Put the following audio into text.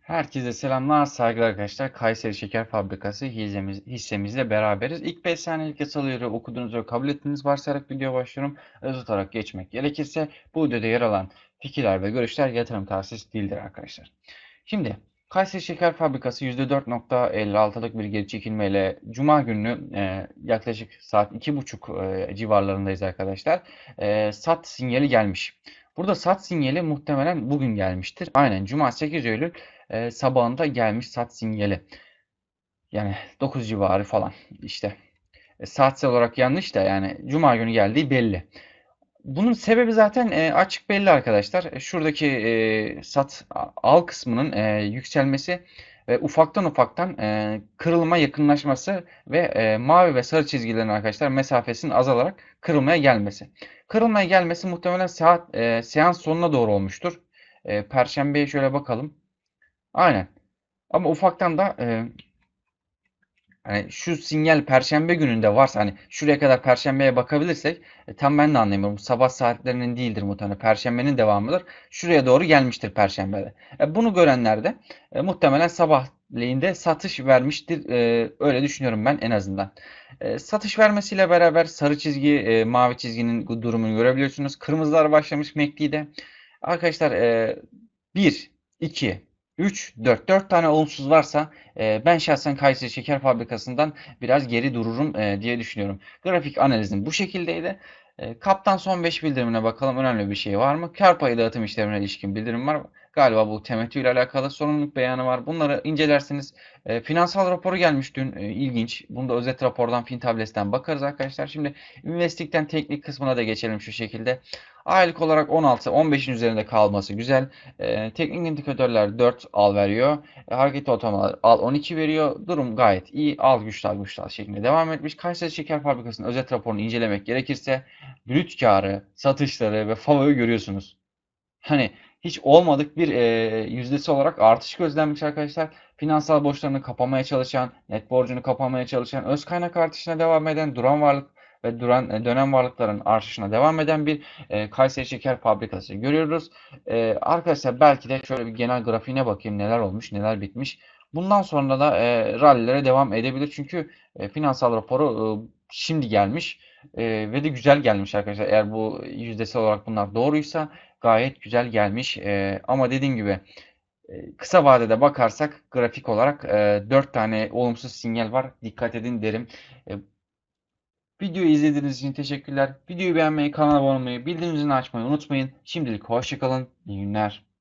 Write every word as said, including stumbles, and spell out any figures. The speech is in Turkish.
Herkese selamlar, saygılar arkadaşlar. Kayseri Şeker Fabrikası hissemiz, hissemizle beraberiz. İlk beş saniyelik yasaları okuduğunuz ve kabul ettiğiniz varsayarak videoya başlıyorum. Öz olarak geçmek gerekirse bu videoda yer alan fikirler ve görüşler yatırım tavsiyesi değildir arkadaşlar. Şimdi Kayseri Şeker Fabrikası yüzde dört nokta elli altılık bir geri çekilmeyle Cuma günü e, yaklaşık saat iki buçuk e, civarlarındayız arkadaşlar. E, sat sinyali gelmiş. Burada sat sinyali muhtemelen bugün gelmiştir. Aynen Cuma sekiz Eylül e, sabahında gelmiş sat sinyali. Yani dokuz civarı falan işte. E, saatsel olarak yanlış da yani Cuma günü geldiği belli. Bunun sebebi zaten e, açık belli arkadaşlar. E, Şuradaki e, sat al kısmının e, yükselmesi ve ufaktan ufaktan e, kırılma yakınlaşması ve e, mavi ve sarı çizgilerin arkadaşlar mesafesinin azalarak kırılmaya gelmesi. Kırılmaya gelmesi muhtemelen saat e, seans sonuna doğru olmuştur. E, Perşembeye şöyle bakalım. Aynen. Ama ufaktan da e, hani şu sinyal Perşembe gününde varsa hani şuraya kadar Perşembeye bakabilirsek e, tam ben de anlayamıyorum. Sabah saatlerinin değildir muhtemelen. Perşembenin devamıdır. Şuraya doğru gelmiştir Perşembe'de. E, bunu görenler de e, muhtemelen sabahleyinde satış vermiştir. E, öyle düşünüyorum ben en azından. E, satış vermesiyle beraber sarı çizgi, e, mavi çizginin durumunu görebiliyorsunuz. Kırmızılar başlamış M A C D'de. Arkadaşlar e, bir, iki, üç, dört. dört tane olumsuz varsa e, ben şahsen Kayseri Şeker Fabrikası'ndan biraz geri dururum e, diye düşünüyorum. Grafik analizim bu şekildeydi. E, Kaptan son beş bildirimine bakalım. Önemli bir şey var mı? Kar payı dağıtım işlemine ilişkin bildirim var. Galiba bu temettü ile alakalı sorumluluk beyanı var. Bunları incelersiniz. E, finansal raporu gelmiş dün. E, ilginç. Bunu da özet rapordan Fintables'ten bakarız arkadaşlar. Şimdi Investik'ten teknik kısmına da geçelim şu şekilde. Aylık olarak on altı on beşin üzerinde kalması güzel. E, teknik indikatörler dört al veriyor. E, hareket ortalamaları al on iki veriyor. Durum gayet iyi. Al güçlü al güçlü al şeklinde devam etmiş. Kayseri Şeker Fabrikası'nın özet raporunu incelemek gerekirse brüt karı, satışları ve FAVÖ'yü görüyorsunuz. Hani hiç olmadık bir e, yüzdesi olarak artış gözlenmiş arkadaşlar. Finansal borçlarını kapamaya çalışan, net borcunu kapamaya çalışan, öz kaynak artışına devam eden, duran varlık ve duran e, dönem varlıkların artışına devam eden bir e, Kayseri Şeker Fabrikası görüyoruz. E, arkadaşlar belki de şöyle bir genel grafiğine bakayım neler olmuş, neler bitmiş. Bundan sonra da e, rallilere devam edebilir. Çünkü e, finansal raporu e, şimdi gelmiş e, ve de güzel gelmiş arkadaşlar. Eğer bu yüzdesi olarak bunlar doğruysa gayet güzel gelmiş. Ee, ama dediğim gibi e, kısa vadede bakarsak grafik olarak e, dört tane olumsuz sinyal var. Dikkat edin derim. E, Videoyu izlediğiniz için teşekkürler. Videoyu beğenmeyi, kanala abone olmayı, bildirim zilini açmayı unutmayın. Şimdilik hoşça kalın. İyi günler.